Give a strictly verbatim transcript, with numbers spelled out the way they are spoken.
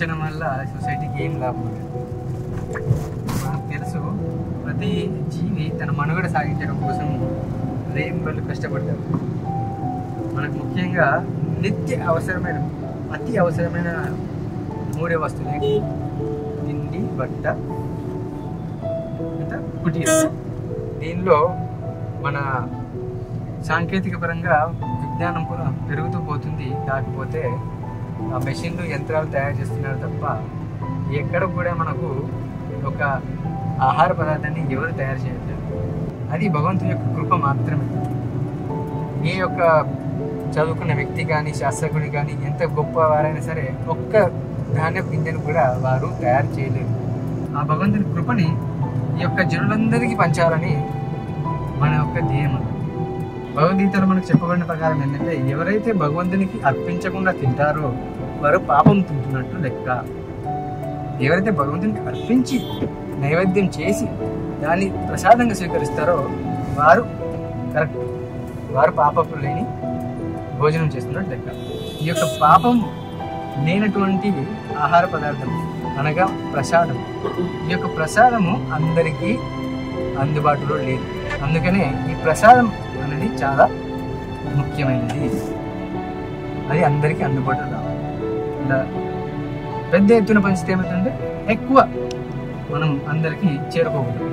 పెంచడం వల్ల సొసైటీకి ఏం లాభం లేదు. మనకు తెలుసు, ప్రతి జీవి తన మనుగడ సాగించడం కోసం రేయింబళ్ళు కష్టపడతారు. మనకు ముఖ్యంగా నిత్య అవసరమైన అతి అవసరమైన మూడే వస్తువులకి తిండి, బట్ట, ఇంకా కుటీరం. దీనిలో మన సాంకేతిక పరంగా విజ్ఞానం కూడా పెరుగుతూ పోతుంది. కాకపోతే ఆ మెషిన్లు, యంత్రాలు తయారు చేస్తున్నారు తప్ప ఎక్కడ కూడా మనకు ఒక ఆహార పదార్థాన్ని ఎవరు తయారు చేయట్లేదు. అది భగవంతుని యొక్క కృప మాత్రమే. ఏ యొక్క చదువుకున్న వ్యక్తి కానీ, శాస్త్రజ్ఞుడు కానీ, ఎంత గొప్ప వారైనా సరే ఒక్క ధాన్య గింజను కూడా వారు తయారు చేయలేరు. ఆ భగవంతుని కృపని ఈ యొక్క జనులందరికీ పంచాలని మన యొక్క ధ్యేయం. భగవద్గీతలో మనకు చెప్పబడిన ప్రకారం ఏంటంటే, ఎవరైతే భగవంతునికి అర్పించకుండా తింటారో వారు పాపం తింటున్నట్టు లెక్క. ఎవరైతే భగవంతునికి అర్పించి నైవేద్యం చేసి దాన్ని ప్రసాదంగా స్వీకరిస్తారో వారు కరెక్ట్, వారు పాపపు లేని భోజనం చేస్తున్నట్టు లెక్క. ఈ యొక్క పాపం లేనటువంటి ఆహార పదార్థం అనగా ప్రసాదం. ఈ యొక్క ప్రసాదము అందరికీ అందుబాటులో లేదు. అందుకనే ఈ ప్రసాదం అనేది చాలా ముఖ్యమైనది. అది అందరికీ అందుబాటులో రావాలి. ఇలా పెద్ద ఎత్తున పంచితే ఏమవుతుందంటే ఎక్కువ మనం అందరికీ చేరుకోగలుగుతాం.